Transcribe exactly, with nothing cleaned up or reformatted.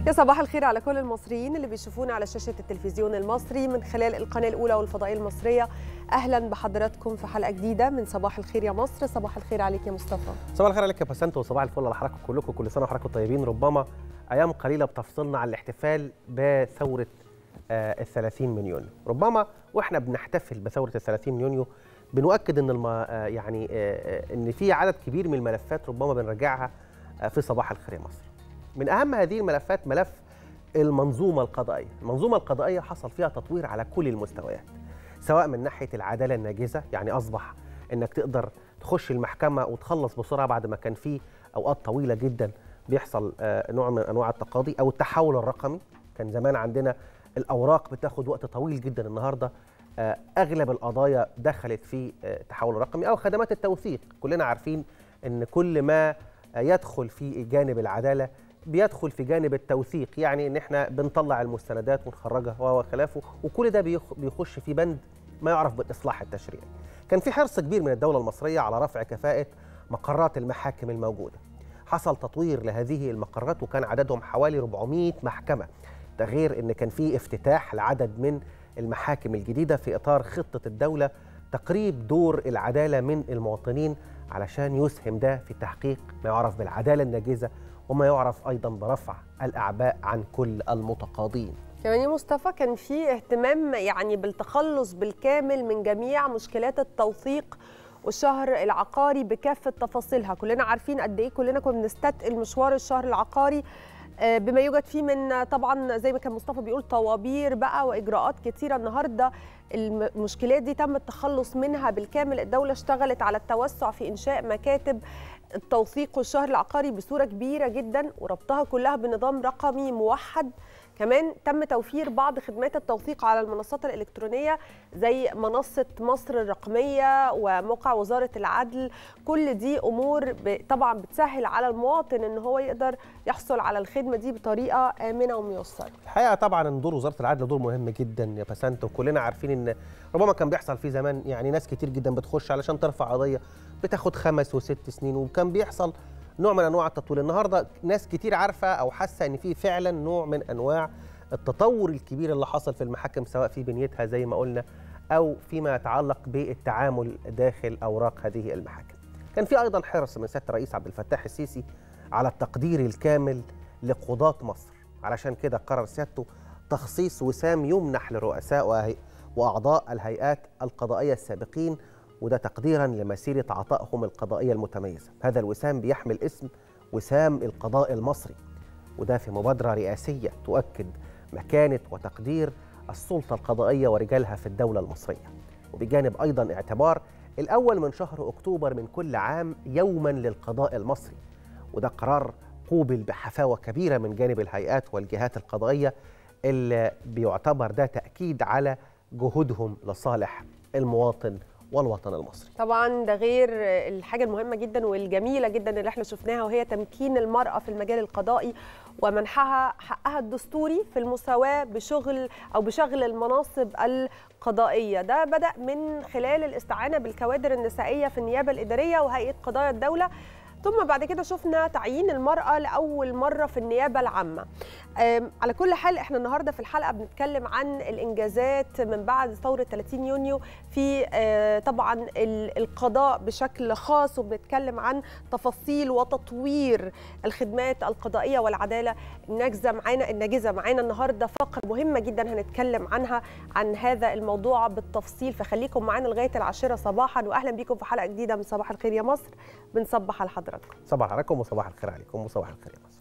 يا صباح الخير على كل المصريين اللي بيشوفونا على شاشة التلفزيون المصري من خلال القناة الأولى والفضائية المصرية. أهلا بحضراتكم في حلقة جديدة من صباح الخير يا مصر. صباح الخير عليك يا مصطفى. صباح الخير عليك يا بسنت، وصباح الفل على حضراتكم كلكم. كل سنة وحضراتكم طيبين. ربما أيام قليلة بتفصلنا عن الاحتفال بثورة آه الثلاثين من يونيو. ربما وإحنا بنحتفل بثورة الثلاثين من يونيو بنؤكد إن الم... آه يعني آه إن في عدد كبير من الملفات ربما بنرجعها آه في صباح الخير يا مصر. من أهم هذه الملفات ملف المنظومة القضائية. المنظومة القضائية حصل فيها تطوير على كل المستويات، سواء من ناحية العدالة الناجزة، يعني أصبح إنك تقدر تخش المحكمة وتخلص بسرعة بعد ما كان في أوقات طويلة جدا بيحصل نوع من أنواع التقاضي، أو التحول الرقمي. كان زمان عندنا الأوراق بتاخد وقت طويل جدا، النهاردة أغلب القضايا دخلت في التحول الرقمي. أو خدمات التوثيق، كلنا عارفين إن كل ما يدخل في جانب العدالة بيدخل في جانب التوثيق، يعني ان احنا بنطلع المستندات ونخرجها وخلافه، وكل ده بيخش في بند ما يعرف بالاصلاح التشريعي. كان في حرص كبير من الدولة المصرية على رفع كفاءة مقرات المحاكم الموجودة. حصل تطوير لهذه المقرات وكان عددهم حوالي أربعمائة محكمة، ده غير ان كان في افتتاح لعدد من المحاكم الجديدة في اطار خطة الدولة تقريب دور العدالة من المواطنين، علشان يسهم ده في تحقيق ما يعرف بالعدالة الناجزة، وما يعرف أيضا برفع الأعباء عن كل المتقاضين. كمان يا مصطفى كان في اهتمام يعني بالتخلص بالكامل من جميع مشكلات التوثيق والشهر العقاري بكافة تفاصيلها. كلنا عارفين قد إيه كلنا كنا بنستثقل مشوار الشهر العقاري بما يوجد فيه من طبعا زي ما كان مصطفى بيقول طوابير بقى وإجراءات كتيرة. النهارده المشكلات دي تم التخلص منها بالكامل. الدولة اشتغلت على التوسع في إنشاء مكاتب التوثيق والشهر العقاري بصورة كبيرة جدا وربطها كلها بنظام رقمي موحد. كمان تم توفير بعض خدمات التوثيق على المنصات الإلكترونية زي منصة مصر الرقمية وموقع وزارة العدل. كل دي أمور طبعا بتسهل على المواطن إن هو يقدر يحصل على الخدمة دي بطريقة آمنة وميسرة. الحقيقة طبعا ان دور وزارة العدل دور مهم جدا يا بسنت، وكلنا عارفين ان ربما كان بيحصل في زمان يعني ناس كتير جدا بتخش علشان ترفع قضية بتاخد خمس وست سنين، وكان بيحصل نوع من انواع التطوير. النهارده ناس كتير عارفه او حاسه ان في فعلا نوع من انواع التطور الكبير اللي حصل في المحاكم، سواء في بنيتها زي ما قلنا او فيما يتعلق بالتعامل داخل اوراق هذه المحاكم. كان في ايضا حرص من سياده الرئيس عبد الفتاح السيسي على التقدير الكامل لقضاة مصر، علشان كده قرر سيادته تخصيص وسام يمنح لرؤساء واعضاء الهيئات القضائيه السابقين، وده تقديرا لمسيرة عطائهم القضائية المتميزة. هذا الوسام بيحمل اسم وسام القضاء المصري، وده في مبادرة رئاسية تؤكد مكانة وتقدير السلطة القضائية ورجالها في الدولة المصرية. وبجانب أيضا اعتبار الأول من شهر أكتوبر من كل عام يوما للقضاء المصري، وده قرار قوبل بحفاوة كبيرة من جانب الهيئات والجهات القضائية، اللي بيعتبر ده تأكيد على جهودهم لصالح المواطن والوطن المصري. طبعا ده غير الحاجة المهمة جدا والجميلة جدا اللي احنا شفناها، وهي تمكين المرأة في المجال القضائي ومنحها حقها الدستوري في المساواة بشغل أو بشغل المناصب القضائية. ده بدأ من خلال الاستعانة بالكوادر النسائية في النيابة الإدارية وهيئة قضايا الدولة، ثم بعد كده شفنا تعيين المرأة لأول مرة في النيابة العامة. على كل حال احنا النهاردة في الحلقة بنتكلم عن الإنجازات من بعد ثورة ثلاثين يونيو في طبعا القضاء بشكل خاص، وبنتكلم عن تفاصيل وتطوير الخدمات القضائية والعدالة الناجزة معانا الناجزة معانا النهاردة. فقرة مهمة جدا هنتكلم عنها عن هذا الموضوع بالتفصيل، فخليكم معانا لغاية العاشرة صباحا. وأهلا بكم في حلقة جديدة من صباح الخير يا مصر. بنصبح على حضراتكم. صباح عليكم وصباح الخير عليكم وصباح الخير يا مصر.